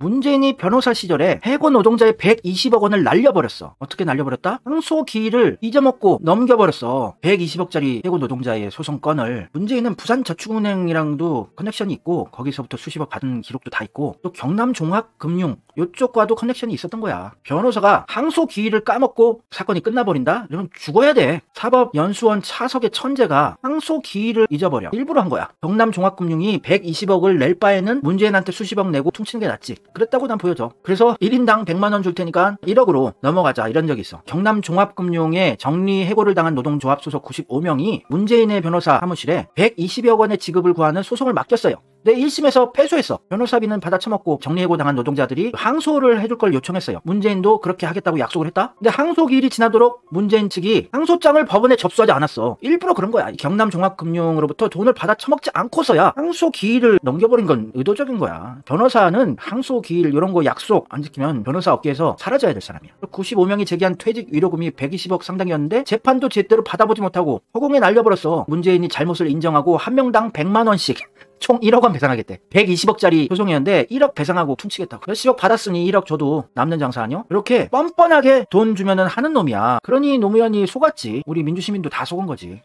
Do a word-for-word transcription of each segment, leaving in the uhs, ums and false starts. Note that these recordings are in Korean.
문재인이 변호사 시절에 해고 노동자의 백이십억 원을 날려버렸어. 어떻게 날려버렸다? 항소기일을 잊어먹고 넘겨버렸어. 백이십억짜리 해고 노동자의 소송건을. 문재인은 부산저축은행이랑도 커넥션이 있고 거기서부터 수십억 받은 기록도 다 있고 또 경남종합금융 요쪽과도 커넥션이 있었던 거야. 변호사가 항소기일을 까먹고 사건이 끝나버린다? 이러면 죽어야 돼. 사법연수원 차석의 천재가 항소기일을 잊어버려. 일부러 한 거야. 경남종합금융이 백이십억을 낼 바에는 문재인한테 수십억 내고 퉁치는 게 낫지. 그랬다고 난 보여줘. 그래서 일 인당 백만 원 줄 테니까 일억으로 넘어가자 이런 적이 있어. 경남종합금융에 정리해고를 당한 노동조합 소속 구십오 명이 문재인의 변호사 사무실에 백이십억 원의 지급을 구하는 소송을 맡겼어요. 네, 일 심에서 패소했어. 변호사비는 받아 처먹고 정리해고 당한 노동자들이 항소를 해줄 걸 요청했어요. 문재인도 그렇게 하겠다고 약속을 했다? 근데 항소기일이 지나도록 문재인 측이 항소장을 법원에 접수하지 않았어. 일부러 그런 거야. 경남종합금융으로부터 돈을 받아 처먹지 않고서야 항소기일을 넘겨버린 건 의도적인 거야. 변호사는 항소기일 이런 거 약속 안 지키면 변호사 업계에서 사라져야 될 사람이야. 구십오 명이 제기한 퇴직 위로금이 백이십억 상당이었는데 재판도 제대로 받아보지 못하고 허공에 날려버렸어. 문재인이 잘못을 인정하고 한 명당 백만 원씩 총 일억 원 배상하겠대. 백이십억짜리 소송이었는데 일억 배상하고 퉁치겠다고. 몇십억 받았으니 일억 줘도 남는 장사 아니요? 이렇게 뻔뻔하게 돈 주면은 하는 놈이야. 그러니 노무현이 속았지. 우리 민주시민도 다 속은 거지.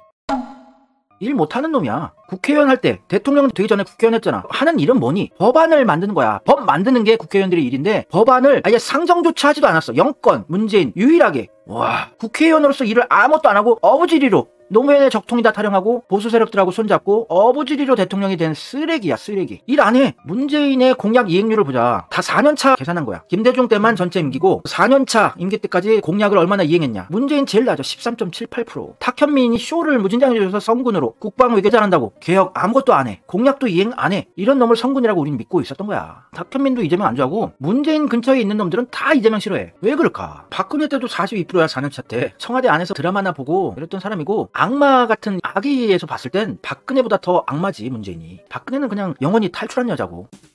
일 못하는 놈이야. 국회의원 할 때 대통령 되기 전에 국회의원 했잖아. 하는 일은 뭐니? 법안을 만드는 거야. 법 만드는 게 국회의원들의 일인데 법안을 아예 상정조차 하지도 않았어. 영권 문재인 유일하게. 와, 국회의원으로서 일을 아무것도 안 하고 어부지리로 노무현의 적통이다 타령하고 보수 세력들하고 손잡고 어부지리로 대통령이 된 쓰레기야 쓰레기. 일 안 해. 문재인의 공약 이행률을 보자. 다 사 년 차 계산한 거야. 김대중 때만 전체 임기고 사 년 차 임기 때까지 공약을 얼마나 이행했냐. 문재인 제일 낮아. 십삼 점 칠팔 퍼센트. 탁현민이 쇼를 무진장해줘서 성군으로 국방 외교 잘한다고 개혁 아무것도 안 해. 공약도 이행 안 해. 이런 놈을 성군이라고 우린 믿고 있었던 거야. 탁현민도 이재명 안 좋아하고 문재인 근처에 있는 놈들은 다 이재명 싫어해. 왜 그럴까? 박근혜 때도 사십이 퍼센트야 사 년 차 때. 청와대 안에서 드라마나 보고 이랬던 사람이고 악마 같은 악의에서 봤을 땐 박근혜보다 더 악마지 문재인이. 박근혜는 그냥 영원히 탈출한 여자고.